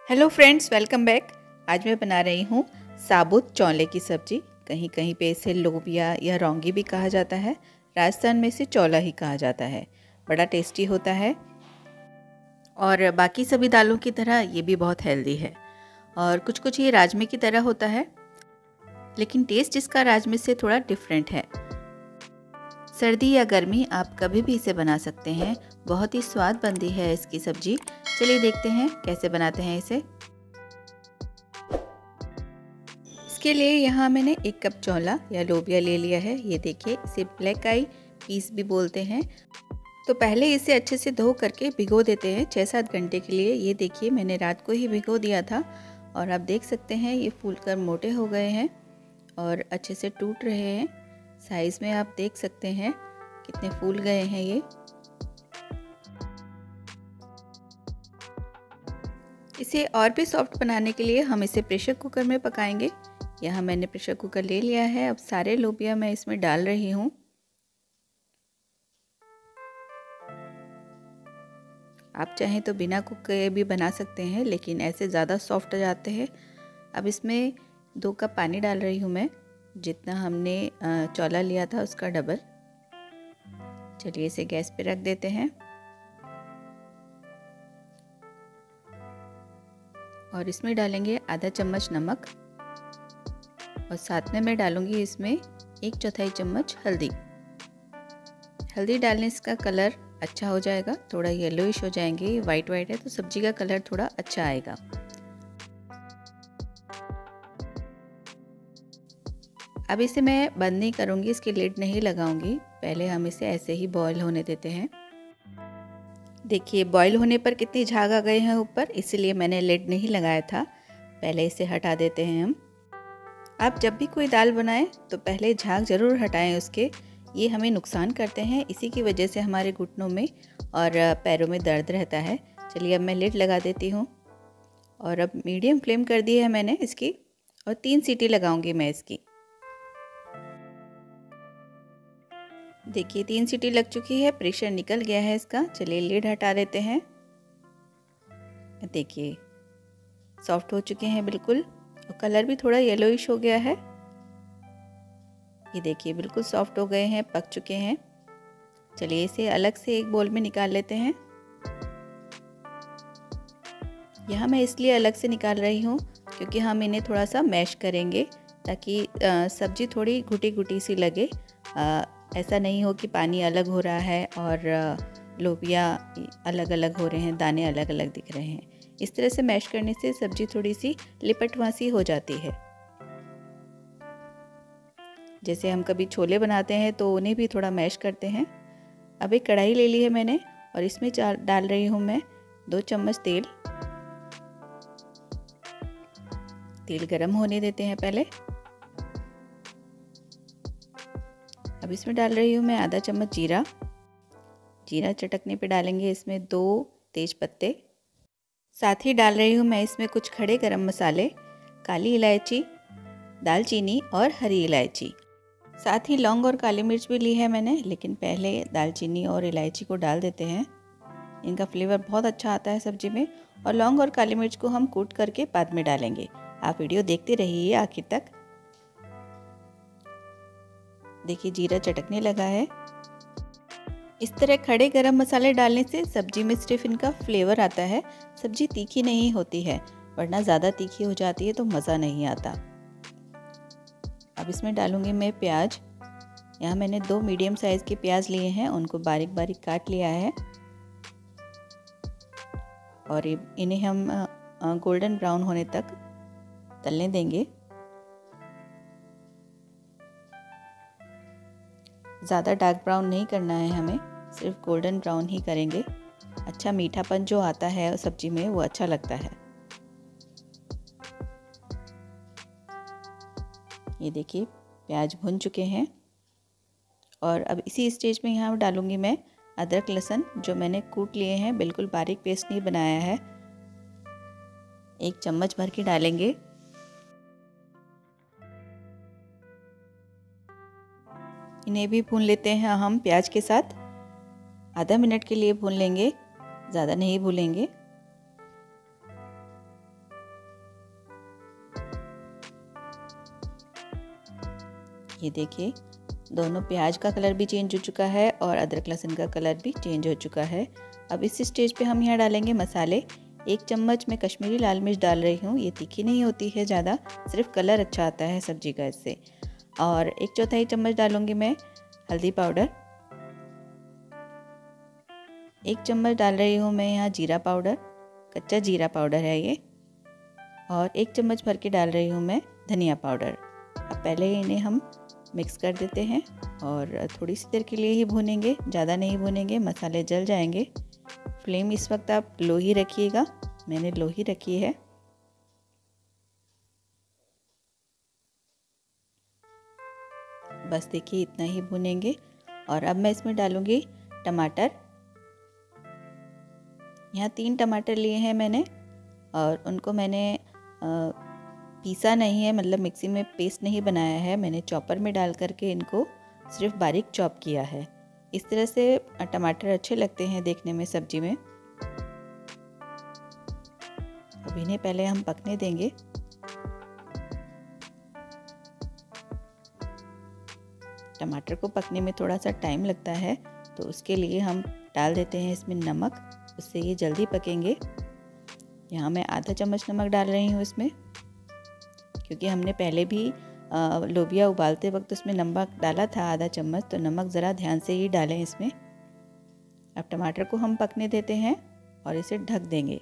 Hello friends, welcome back. आज मैं बना रही हूँ साबुत चौले की सब्ज़ी। कहीं कहीं पे इसे लोबिया या रौंगी भी कहा जाता है। राजस्थान में इसे चौला ही कहा जाता है। बड़ा टेस्टी होता है और बाकी सभी दालों की तरह ये भी बहुत हेल्दी है। और कुछ कुछ ये राजमे की तरह होता है, लेकिन टेस्ट इसका राजमे से थोड़ा डिफरेंट है। सर्दी या गर्मी आप कभी भी इसे बना सकते हैं। बहुत ही स्वाद बनती है इसकी सब्ज़ी। चलिए देखते हैं कैसे बनाते हैं इसे। इसके लिए यहाँ मैंने 1 कप चौला या लोबिया ले लिया है। ये देखिए, इसे ब्लैक आई पीस भी बोलते हैं। तो पहले इसे अच्छे से धो करके भिगो देते हैं 6-7 घंटे के लिए। ये देखिए, मैंने रात को ही भिगो दिया था और आप देख सकते हैं ये फूलकर मोटे हो गए हैं और अच्छे से टूट रहे हैं। साइज़ में आप देख सकते हैं कितने फूल गए हैं ये। इसे और भी सॉफ्ट बनाने के लिए हम इसे प्रेशर कुकर में पकाएंगे। यहाँ मैंने प्रेशर कुकर ले लिया है। अब सारे लोबिया मैं इसमें डाल रही हूँ। आप चाहें तो बिना कुक के भी बना सकते हैं, लेकिन ऐसे ज़्यादा सॉफ्ट जाते हैं। अब इसमें 2 कप पानी डाल रही हूँ मैं, जितना हमने चौला लिया था उसका डबल। चलिए इसे गैस पे रख देते हैं और इसमें डालेंगे आधा चम्मच नमक और साथ में मैं डालूंगी इसमें 1/4 चम्मच हल्दी। हल्दी डालने से इसका कलर अच्छा हो जाएगा, थोड़ा येलोइश हो जाएंगे। वाइट वाइट है तो सब्जी का कलर थोड़ा अच्छा आएगा। अब इसे मैं बंद नहीं करूँगी, इसकी लिड नहीं लगाऊंगी। पहले हम इसे ऐसे ही बॉईल होने देते हैं। देखिए बॉईल होने पर कितनी झाग आ गए हैं ऊपर, इसलिए मैंने लिड नहीं लगाया था। पहले इसे हटा देते हैं हम। आप जब भी कोई दाल बनाएं तो पहले झाग ज़रूर हटाएं उसके। ये हमें नुकसान करते हैं, इसी की वजह से हमारे घुटनों में और पैरों में दर्द रहता है। चलिए अब मैं लिड लगा देती हूँ और अब मीडियम फ्लेम कर दी है मैंने इसकी और 3 सीटी लगाऊंगी मैं इसकी। देखिए 3 सीटी लग चुकी है, प्रेशर निकल गया है इसका। चलिए लिड हटा देते हैं। देखिए सॉफ्ट हो चुके हैं बिल्कुल और कलर भी थोड़ा येलोइश हो गया है। ये देखिए बिल्कुल सॉफ्ट हो गए हैं, पक चुके हैं। चलिए इसे अलग से एक बोल में निकाल लेते हैं। यहाँ मैं इसलिए अलग से निकाल रही हूँ क्योंकि हम इन्हें थोड़ा सा मैश करेंगे ताकि सब्जी थोड़ी घुटी घुटी सी लगे। ऐसा नहीं हो कि पानी अलग हो रहा है और लोबिया अलग अलग हो रहे हैं, दाने अलग अलग दिख रहे हैं। इस तरह से मैश करने से सब्जी थोड़ी सी लिपटवासी हो जाती है। जैसे हम कभी छोले बनाते हैं तो उन्हें भी थोड़ा मैश करते हैं। अब एक कढ़ाई ले ली है मैंने और इसमें डाल रही हूँ मैं 2 चम्मच तेल। तेल गरम होने देते हैं पहले। अब इसमें डाल रही हूँ मैं आधा चम्मच जीरा। जीरा चटकने पे डालेंगे इसमें 2 तेज पत्ते। साथ ही डाल रही हूँ मैं इसमें कुछ खड़े गरम मसाले, काली इलायची, दालचीनी और हरी इलायची। साथ ही लौंग और काली मिर्च भी ली है मैंने, लेकिन पहले दालचीनी और इलायची को डाल देते हैं। इनका फ्लेवर बहुत अच्छा आता है सब्जी में। और लौंग और काली मिर्च को हम कूट करके बाद में डालेंगे। आप वीडियो देखते रहिए आखिर तक। देखिए जीरा चटकने लगा है। इस तरह खड़े गरम मसाले डालने से सब्जी में सिर्फ इनका फ्लेवर आता है, सब्जी तीखी नहीं होती है, वरना ज़्यादा तीखी हो जाती है तो मज़ा नहीं आता। अब इसमें डालूंगी मैं प्याज। यहाँ मैंने 2 मीडियम साइज़ के प्याज लिए हैं, उनको बारीक बारीक काट लिया है और इन्हें हम गोल्डन ब्राउन होने तक तलने देंगे। ज़्यादा डार्क ब्राउन नहीं करना है हमें, सिर्फ गोल्डन ब्राउन ही करेंगे। अच्छा मीठापन जो आता है सब्जी में वो अच्छा लगता है। ये देखिए प्याज भुन चुके हैं और अब इसी स्टेज में यहाँ डालूंगी मैं अदरक लहसुन, जो मैंने कूट लिए हैं, बिल्कुल बारीक पेस्ट नहीं बनाया है। 1 चम्मच भर के डालेंगे। इन्हें भी भून लेते हैं हम प्याज के साथ। आधा मिनट के लिए भून लेंगे, ज़्यादा नहीं भूलेंगे। ये देखिए दोनों प्याज का कलर भी चेंज हो चुका है और अदरक लहसुन का कलर भी चेंज हो चुका है। अब इस स्टेज पे हम यहाँ डालेंगे मसाले। 1 चम्मच मैं कश्मीरी लाल मिर्च डाल रही हूँ। ये तीखी नहीं होती है ज़्यादा, सिर्फ कलर अच्छा आता है सब्जी का इससे। और 1/4 चम्मच डालूँगी मैं हल्दी पाउडर। 1 चम्मच डाल रही हूँ मैं यहाँ जीरा पाउडर, कच्चा जीरा पाउडर है ये। और 1 चम्मच भर के डाल रही हूँ मैं धनिया पाउडर। अब पहले इन्हें हम मिक्स कर देते हैं और थोड़ी सी देर के लिए ही भूनेंगे, ज़्यादा नहीं भूनेंगे, मसाले जल जाएंगे। फ्लेम इस वक्त आप लो ही रखिएगा, मैंने लो ही रखी है। बस देखिए इतना ही भूनेंगे। और अब मैं इसमें डालूँगी टमाटर। यहाँ 3 टमाटर लिए हैं मैंने और उनको मैंने पीसा नहीं है, मतलब मिक्सी में पेस्ट नहीं बनाया है, मैंने चॉपर में डाल करके इनको सिर्फ बारीक चॉप किया है। इस तरह से टमाटर अच्छे लगते हैं देखने में सब्जी में। अब इन्हें पहले हम पकने देंगे। टमाटर को पकने में थोड़ा सा टाइम लगता है, तो उसके लिए हम डाल देते हैं इसमें नमक, उससे ये जल्दी पकेंगे। यहाँ मैं आधा चम्मच नमक डाल रही हूँ इसमें, क्योंकि हमने पहले भी लोबिया उबालते वक्त उसमें नमक डाला था आधा चम्मच, तो नमक ज़रा ध्यान से ही डालें इसमें। अब टमाटर को हम पकने देते हैं और इसे ढक देंगे।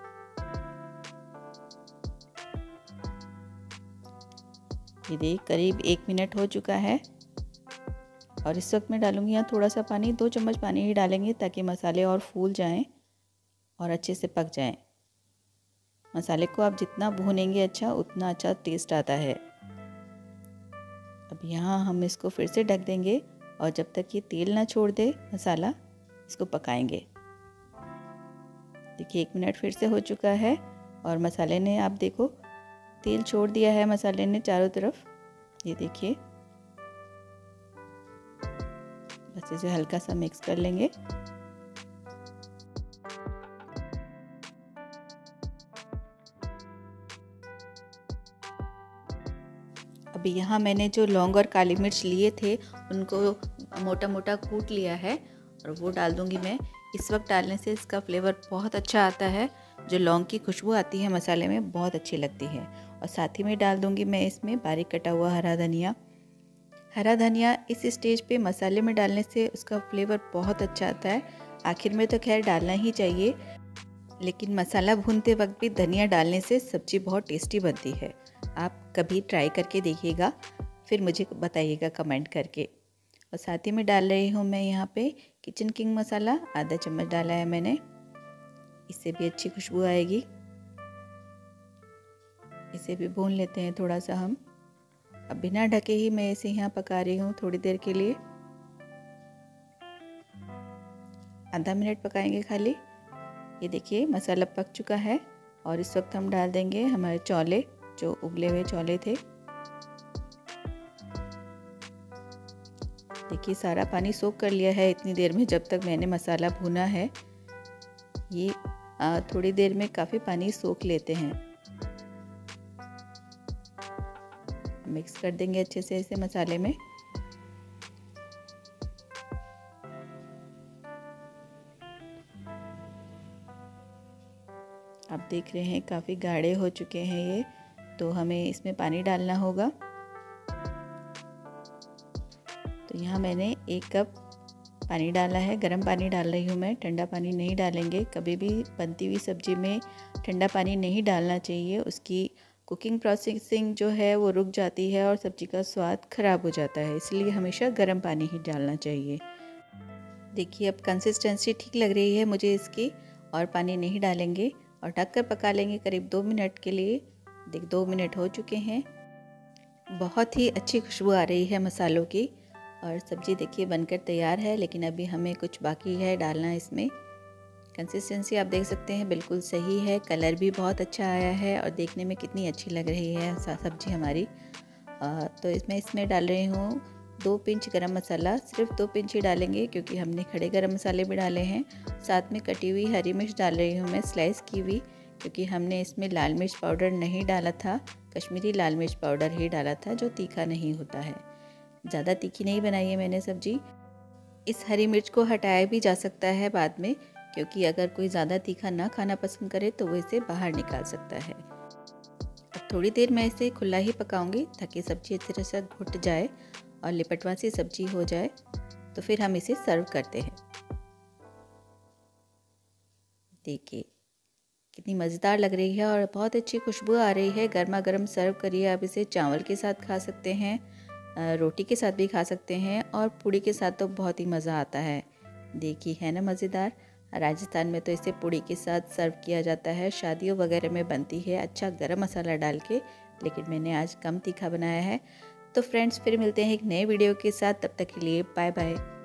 ये देख करीब 1 मिनट हो चुका है और इस वक्त मैं डालूंगी यहाँ थोड़ा सा पानी, 2 चम्मच पानी ही डालेंगे ताकि मसाले और फूल जाएं और अच्छे से पक जाएं। मसाले को आप जितना भूनेंगे अच्छा, उतना अच्छा टेस्ट आता है। अब यहाँ हम इसको फिर से ढक देंगे और जब तक ये तेल ना छोड़ दे मसाला, इसको पकाएंगे। देखिए 1 मिनट फिर से हो चुका है और मसाले ने, आप देखो, तेल छोड़ दिया है मसाले ने चारों तरफ। ये देखिए, बस इसे हल्का सा मिक्स कर लेंगे। अभी यहाँ मैंने जो लौंग और काली मिर्च लिए थे उनको मोटा मोटा कूट लिया है और वो डाल दूँगी मैं। इस वक्त डालने से इसका फ्लेवर बहुत अच्छा आता है, जो लौंग की खुशबू आती है मसाले में बहुत अच्छी लगती है। और साथ ही में डाल दूँगी मैं इसमें बारीक कटा हुआ हरा धनिया। हरा धनिया इस स्टेज पे मसाले में डालने से उसका फ्लेवर बहुत अच्छा आता है। आखिर में तो खैर डालना ही चाहिए, लेकिन मसाला भूनते वक्त भी धनिया डालने से सब्ज़ी बहुत टेस्टी बनती है। आप कभी ट्राई करके देखिएगा, फिर मुझे बताइएगा कमेंट करके। और साथ ही में डाल रही हूँ मैं यहाँ पे किचन किंग मसाला, आधा चम्मच डाला है मैंने, इससे भी अच्छी खुशबू आएगी। इसे भी भून लेते हैं थोड़ा सा हम। अब बिना ढके ही मैं इसे यहाँ पका रही हूँ थोड़ी देर के लिए, आधा मिनट पकाएंगे खाली। ये देखिए मसाला पक चुका है और इस वक्त हम डाल देंगे हमारे चौले, जो उबले हुए चौले थे। देखिए सारा पानी सोख कर लिया है इतनी देर में, जब तक मैंने मसाला भुना है। ये थोड़ी देर में काफ़ी पानी सोख लेते हैं। मिक्स कर देंगे अच्छे से इसे मसाले में। आप देख रहे हैं काफ़ी गाढ़े हो चुके हैं ये, तो हमें इसमें पानी डालना होगा। तो यहाँ मैंने 1 कप पानी डाला है, गर्म पानी डाल रही हूँ मैं, ठंडा पानी नहीं डालेंगे। कभी भी बनती हुई सब्ज़ी में ठंडा पानी नहीं डालना चाहिए, उसकी कुकिंग प्रोसेसिंग जो है वो रुक जाती है और सब्ज़ी का स्वाद ख़राब हो जाता है, इसलिए हमेशा गर्म पानी ही डालना चाहिए। देखिए अब कंसिस्टेंसी ठीक लग रही है मुझे इसकी, और पानी नहीं डालेंगे और ढक कर पका लेंगे करीब 2 मिनट के लिए। 2 मिनट हो चुके हैं, बहुत ही अच्छी खुशबू आ रही है मसालों की और सब्ज़ी देखिए बनकर तैयार है। लेकिन अभी हमें कुछ बाकी है डालना इसमें। कंसिस्टेंसी आप देख सकते हैं बिल्कुल सही है, कलर भी बहुत अच्छा आया है और देखने में कितनी अच्छी लग रही है सब्ज़ी हमारी। तो इसमें डाल रही हूँ 2 पिंच गरम मसाला, सिर्फ 2 पिंच ही डालेंगे क्योंकि हमने खड़े गरम मसाले भी डाले हैं। साथ में कटी हुई हरी मिर्च डाल रही हूँ मैं, स्लाइस की हुई, क्योंकि हमने इसमें लाल मिर्च पाउडर नहीं डाला था, कश्मीरी लाल मिर्च पाउडर ही डाला था जो तीखा नहीं होता है। ज़्यादा तीखी नहीं बनाई है मैंने सब्जी। इस हरी मिर्च को हटाया भी जा सकता है बाद में, क्योंकि अगर कोई ज़्यादा तीखा ना खाना पसंद करे तो वो इसे बाहर निकाल सकता है। अब थोड़ी देर मैं इसे खुला ही पकाऊंगी ताकि सब्जी अच्छी तरह से घुट जाए और लिपटवा सी सब्जी हो जाए, तो फिर हम इसे सर्व करते हैं। देखिए कितनी मज़ेदार लग रही है और बहुत अच्छी खुशबू आ रही है। गर्मा गर्म सर्व करिए। आप इसे चावल के साथ खा सकते हैं, रोटी के साथ भी खा सकते हैं और पूड़ी के साथ तो बहुत ही मज़ा आता है। देखिए है ना मज़ेदार। राजस्थान में तो इसे पूड़ी के साथ सर्व किया जाता है, शादियों वगैरह में बनती है अच्छा गरम मसाला डाल के, लेकिन मैंने आज कम तीखा बनाया है। तो फ्रेंड्स फिर मिलते हैं एक नए वीडियो के साथ, तब तक के लिए बाय बाय।